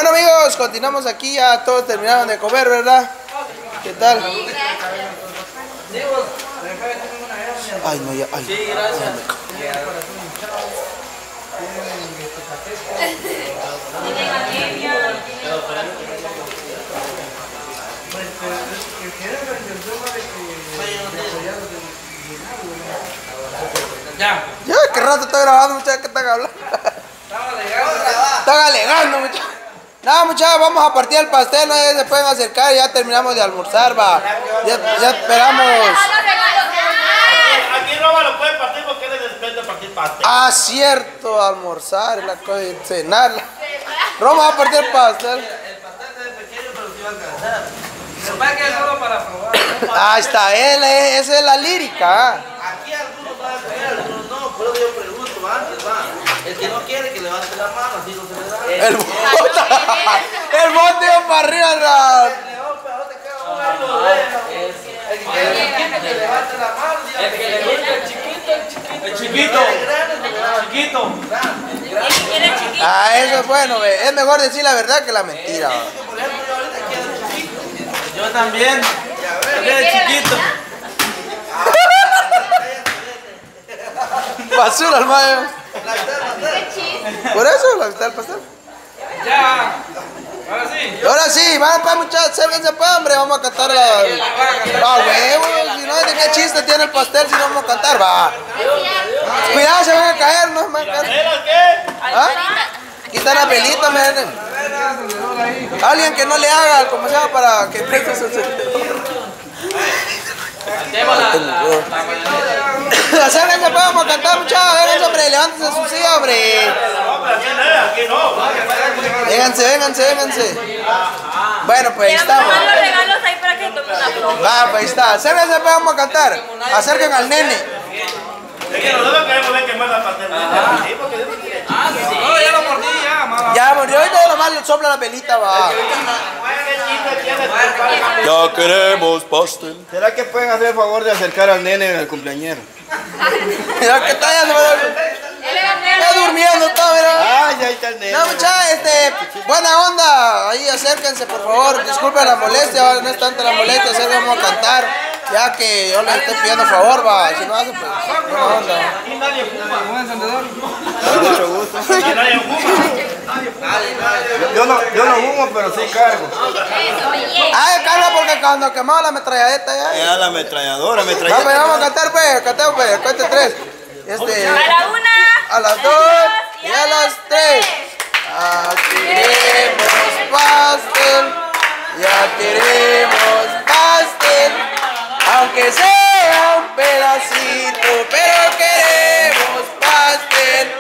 Bueno amigos, continuamos aquí, ya todos terminaron de comer, ¿verdad? ¿Qué tal? Ay, no, ya, ay. Sí, gracias. Ya, qué rato está grabando, muchachos, ¿qué están hablando? Están alegando, muchachos. Nada, muchachos, vamos a partir el pastel, no se pueden acercar, ya terminamos de almorzar, va. Ya esperamos. Aquí Roma lo puede partir porque él es experto en partir pastel. Ah, cierto, almorzar, es la cosa de cenar. Roma va a partir el pastel. El pastel se ve pequeño, pero sí va a alcanzar. Se va a quedar solo para probar. Ah, está él, esa es la lírica. Aquí algunos van a comer, algunos no. Por eso yo pregunto antes, va. El que no quiere que levante la mano, así no se le da. El bote va para arriba, Raúl. El chiquito. Ah, eso es bueno, ve. Es mejor decir la verdad que la mentira. Va. Yo también. El chiquito. Basura, hermano. Por eso, la mitad del pastel. Ya. Ahora sí. Ahora sí, van para muchachos, acérquense para hombre, vamos a cantar la. Ah, huevo, si no, ¿de qué chiste tiene el pastel si no vamos a cantar? Va. Cuidado, se van a caer, no se van a caer. ¿Qué? ¿Ah? Quita la pelita, men. Alguien que no le haga, como sea, para que preste su encendedor. Acérquense, pues, vamos a cantar, muchachos. Vénganse, hombre, levántense su silla, hombre. Aquí no. Vénganse. Bueno, pues ahí estamos. Los regalos ahí para que tome una foto. Va, pues ahí está. Acérquense, pues, vamos a cantar. Acerquen al nene. Es que nosotros queremos ver que muerda el pastel. Sí, porque sí. No, ya lo mordí, ya, mamá. Ya, murió, ahorita nomás le sopla la pelita, va. Ya queremos pastel. ¿Será que pueden hacer el favor de acercar al nene al cumpleañero? Mira que está ya, está durmiendo, está, mira. Ah, ya está el nene. No, muchachos, buena onda. Ahí acérquense, por favor. Disculpen la molestia, no es tanta la molestia, hacer vamos a cantar. Ya que yo les estoy pidiendo favor, va. Si no hace, pues, buena onda. Aquí nadie fuma. ¿Un encendedor? Con mucho gusto. Aquí nadie fuma. Yo no fumo, pero sí cargo. Ay, carga porque cuando quemaba la ametralladeta ya. Era la ametralladora, Vamos a cantar, pues, cantemos, pues, cuente tres. A la una. A las dos y a las tres. Queremos pastel, ya queremos pastel, aunque sea un pedacito, pero queremos pastel.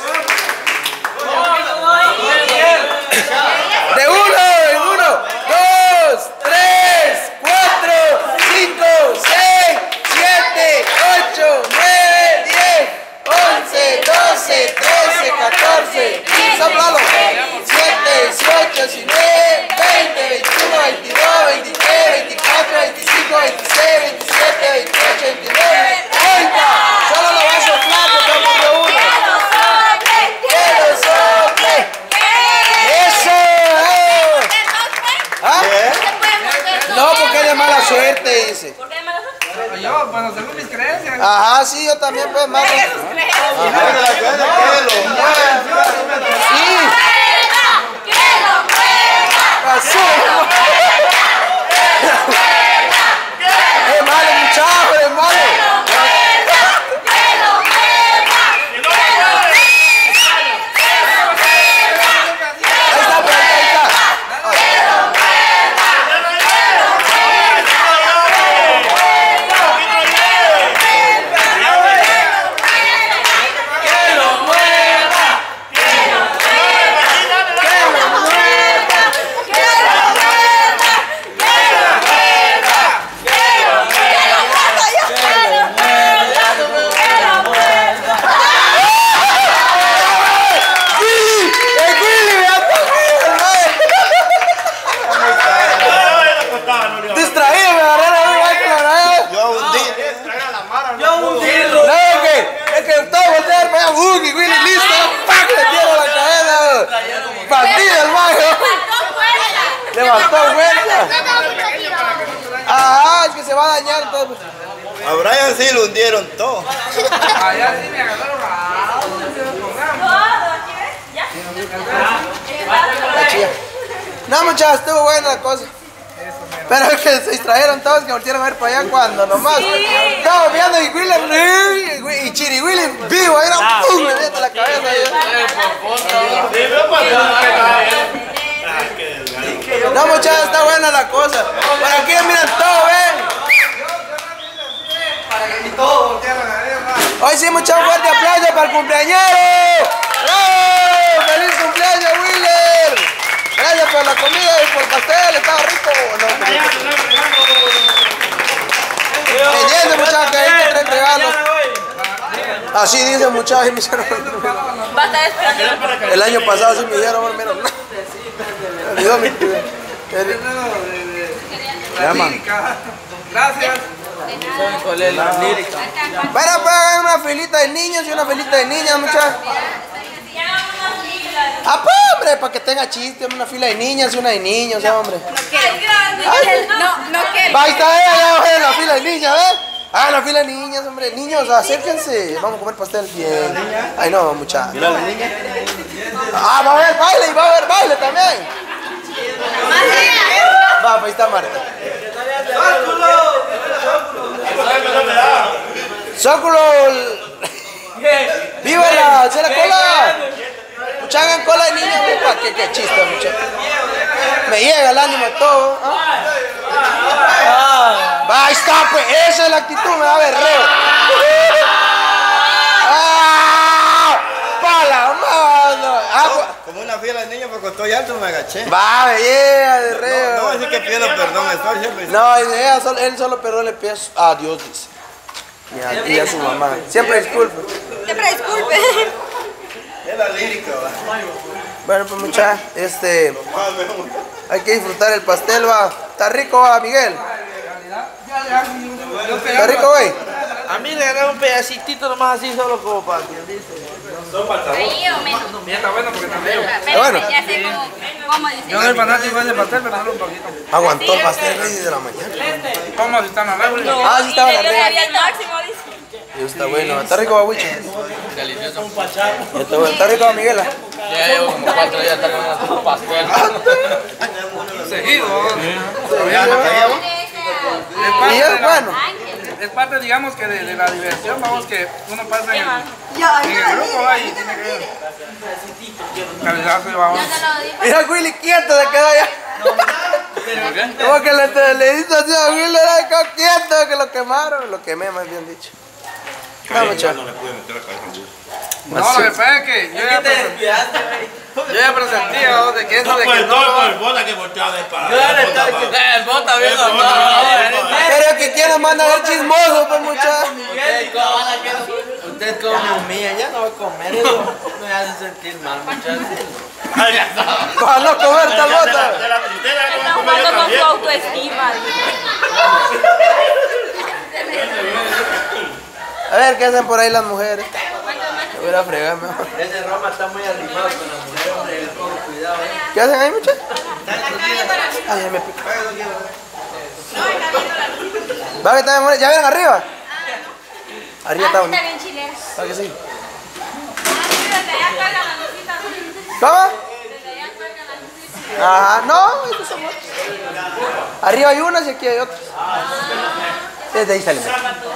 De uno, 2, 3, 4, 5, 6, 7, 8, 9, 10, 11, 12, 13, 14, 15, hablalo. 7, 18, 19, 20, 21, 22, 23, 24, 25, 26, 27, 28, 29, 30. Solo lo vas a soplar porque murió uno. ¡Que lo sople! ¡Eso! ¿Ah? No, porque es de mala suerte, dice. ¿Por qué de mala suerte? Yo, bueno, según mis creencias. Ajá, sí, yo también, pues, más. Sí. Basura. Es malo, muchacho, es malo. Ahí está, pues, ahí está. levantó fuerza. Ajá, es que se va a dañar todo. A Brian sí lo hundieron todo. Allá sí me agarraron a... No, muchachos, estuvo buena la cosa. Pero es que se distrajeron todos, que volvieron a ver para allá cuando nomás. Estamos viendo y William y Chiri William vivo, ahí era ¡pum! Me mete la cabeza. No, muchachos, está buena la cosa. Por aquí miran todo, ven. Hoy sí, muchachos, fuerte aplauso para el cumpleañero. ¡Bravo! ¡Feliz cumpleaños, Willer! Gracias por la comida y por el pastel, estaba rico. Pendiente, muchachos, que hay que traer regalos. Así dice, muchachos, y me hicieron. Va a estar esperando. El año pasado sí me dieron, menos. Me olvidó mi Gracias. Bueno, pues hagan una filita de niños y una filita de niñas, muchachos. Ah, pues, hombre, para que tenga chiste, una fila de niñas y una de niños, hombre. No quiere. Va, ahí está ella, ya va en la fila de niñas, ¿ves? Ah, la fila de niñas, hombre. Niños, acérquense. Vamos a comer pastel bien. Ay, no, muchachos. Ah, va a haber baile y va a haber baile también. Va, pues ahí está Marta. ¡Zóculo! ¡Viva la! ¡Hacer la cola! Mucha hagan cola de niña, papá. ¡Qué chiste, muchachos! Me llega el ánimo todo. Va, ahí está, pues. Esa es la actitud, me da berreo. ¡Para mano! Como una fila de niños, porque estoy alto me agaché. Va, me llega de reo. No voy a decir que pido perdón, estoy siempre. No, él solo perdón le pide a Dios, dice. Y a su mamá. Siempre disculpe. Siempre disculpe. Es la lírica, va. Bueno, pues muchachos, hay que disfrutar el pastel, va. ¿Está rico, va, Miguel? ¿Está rico, güey? A mí le agarré un pedacitito nomás así, solo como para que dice. Ahí o menos. Ya está bueno porque está medio. Pero bueno. ya sé cómo dice. Yo soy fanático de ese pastel, pero solo un poquito. Aguantó el pastel, güey, desde la mañana. ¿Cómo si están arriba? Ah, sí, estaba en la regla. El máximo dice. Está bueno. ¿Está rico, va, Wicho? Delicioso. Está bueno. ¿Está rico, va, Miguela? Ya llevo como 4 días comiendo pastel. Seguido. Y es bueno. Es parte, digamos, que de la diversión, vamos, que uno pasa en el grupo, va, y tiene que calidad, vamos. Mira, Willy, quieto, se quedó allá. Como que le hizo así a Willy, era quieto, que lo quemaron. Lo quemé, más bien dicho. No, muchachos. No, lo que pasa es que yo ya presentía de que eso de que no... el bota que volteaba de para. El bota viendo. Pero que quieran mandar el chismoso, pues, muchachos. Usted come humilla, ya no va a comer eso. Me hace sentir mal, muchachos. Para no comer tal bota. De la tristeza que Está no comer yo jugando con también. su autoestima. A ver, ¿qué hacen por ahí las mujeres? Me voy a ir a fregar mejor. Ese Roma está muy arrimado con la mujer, hombre, con cuidado, ¿Qué hacen ahí, muchachos? Ay, ya me pica. Va, que está bien, ¿ya ven arriba? Arriba está bonito. Está bien chileno. ¿Para que sí? Desde allá cuelgan las lucitas. ¿Cómo? Desde allá cuelgan las lucitas. Ajá, no, estos son otros. Arriba hay unas y aquí hay otras. Desde ahí salen.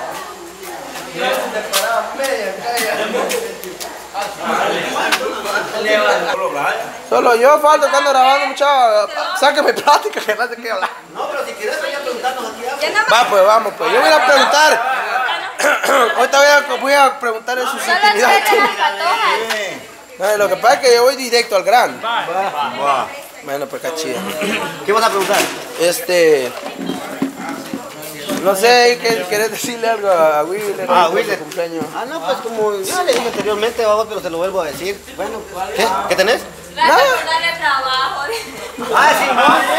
Solo yo falto que ando grabando, muchachos. Sáqueme plática que no sé qué hablar. No, pero si quieres vaya a preguntarnos aquí. Ya no Va, pues vamos, pues. Yo voy a preguntar. Ahorita voy a preguntar de sus solo intimidades. de las patojas. No, lo que pasa es que yo voy directo al grano. Bueno, pues cachilla. ¿Qué vas a preguntar? No sé, ¿querés decirle algo a Willer? Ah, por su Willer. cumpleaños? Ah, no, pues como ya le dije anteriormente, vamos, pero se lo vuelvo a decir. Bueno, ¿qué? ¿Qué tenés? Gracias por darle trabajo. Ah, sí,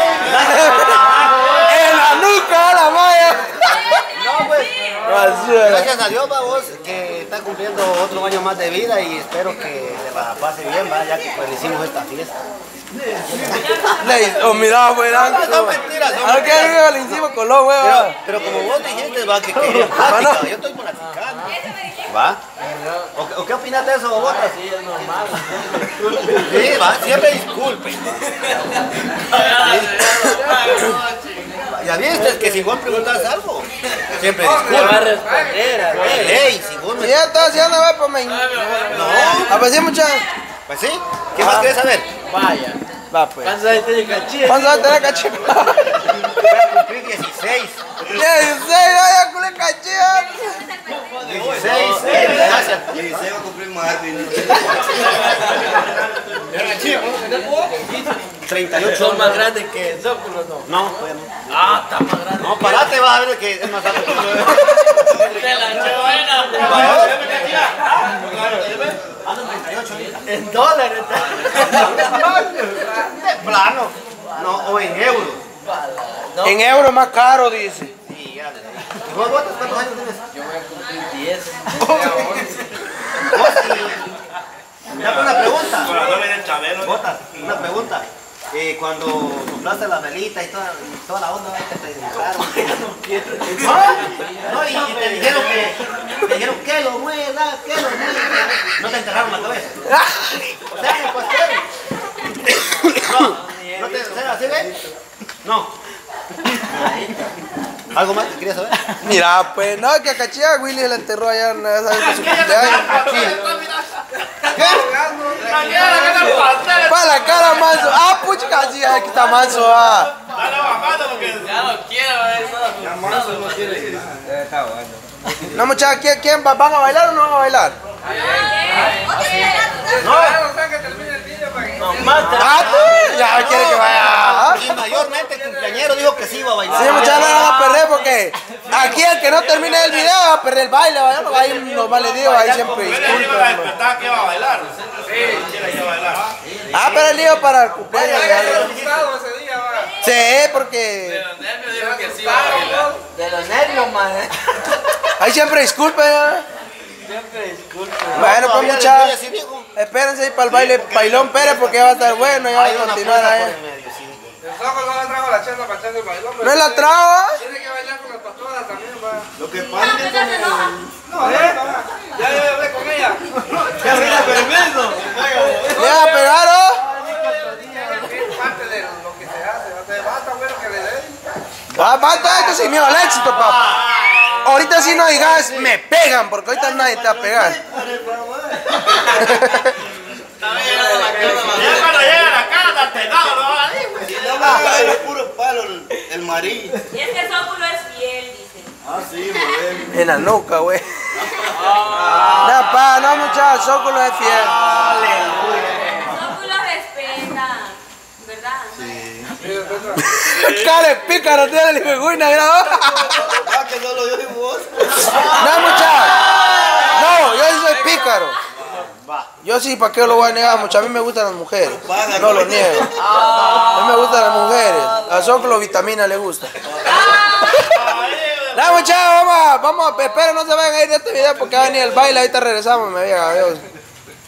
¡En la nuca, la maya! no, pues. Basura. Gracias a Dios, vamos, que está cumpliendo otro año más de vida y espero que la pase bien, va, ya que pues le hicimos esta fiesta. Oh, mira, güey. No, son mentiras. Son Ahora que mentiras. le hicimos colón, güey. Pero como vos dijiste, va, que quería plática. Yo estoy platicando. ¿Va? ¿O qué opinas de eso, Botas? Sí, es normal. Sí, va, siempre disculpe. Ya viste que si vos preguntas algo, siempre Le va a disculpe. responder. Ey, si vos me... Ya está haciendo, güey, pues me. No, A ver, sí, mucha. pues sí. ¿Qué más querés saber? Vaya. Va, pues. ¿Cuántos años tiene Cachilla? ¿Cuántos años tenés, cachipa? Voy a cumplir 16. 16, ya culé cachilla. 16. Gracias. 16 va a cumplir Marvin. 38. Son más grandes que el Zóculo, ¿no? No, todavía no. Ah, está más grande. No, parate, vas a ver que es más alto que yo. De la buena. Ando en 38 ahorita. En dólares. De plano. No, o en euros. En euros más caro, dice. Sí, ya. ¿Y vos, Botas, cuántos años tienes? Yo voy a cumplir 10. Vos y... Ya, una pregunta. No viene el Chabelo. Botas, una pregunta. Cuando compraste la velita y toda la onda, te preguntaron. No, y te dijeron que lo mueva, que lo mueva. No te enterraron la cabeza. O sea, en el pastel. No te, o sea, ¿así ves? No. ¿Algo más que querías saber? Mira, pues, no, que a cachilla Willy le enterró allá en esa vez de su cumpleaños. Para la cara, manso. Ah, pucha, casi, aquí está manso, ah. Dale bajando porque. Ya no quiero eso. No, muchachos, ¿quién van a bailar o no van a bailar? No, mata. Ah, tú, ya quiere que vaya. Y mayormente el cumpleañero dijo que sí iba a bailar. Sí, muchachos, no van a perder porque aquí el que no termine el video va a perder el baile, vaya, no, ahí nomás le digo, ahí siempre Yo le digo a la disculpen. despertada que va a bailar. Sí, quiere que va a bailar. Ah, pero el lío para el cumpleaños. Sí, porque De los nervios, man. ahí siempre disculpen. ¿eh? Siempre disculpe. Bueno, pues Todavía muchachos, sí dijo. espérense ahí para el baile Bailón Pérez porque ya va a estar bueno, ya va Hay a una continuar puerta por ahí. el medio, sí. El Zócalo no le trajo la chela para echarse el bailón. ¿No es la traba? Tiene que bailar con las pastoras también, va. Lo que No, pasa es que que no se enoja. Ya hablé con ella. Ya mira, permiso. ¿Le vas a pegar, oh? Es parte de lo que se hace. Basta, bueno, que le den. Basta esto sin miedo al éxito, papá. Ahorita si no hay gas, me pegan, porque ahorita nadie te va a pegar. Ya cuando llega a la casa, te da, ¿no? si no va a caer puro palo el marí. Y es que Zóculo es fiel, dice. Ah, sí, joder. En la nuca, güey. No, pa, no, muchachos, Zóculo es fiel. Zóculo respeta, ¿verdad? Care pícaro, tiene el hijo de Guina, mira. Ah, que no lo dio vos. No, muchachos. No, yo sí soy pícaro. Yo sí, ¿para qué lo voy a negar, muchachos? A mí me gustan las mujeres. No lo niego. A mí me gustan las mujeres. A Zóculo vitamina le gusta. No, muchachos, vamos a, esperen, no se vayan a ir de este video porque va a venir el baile. Ahorita regresamos, me diga, adiós.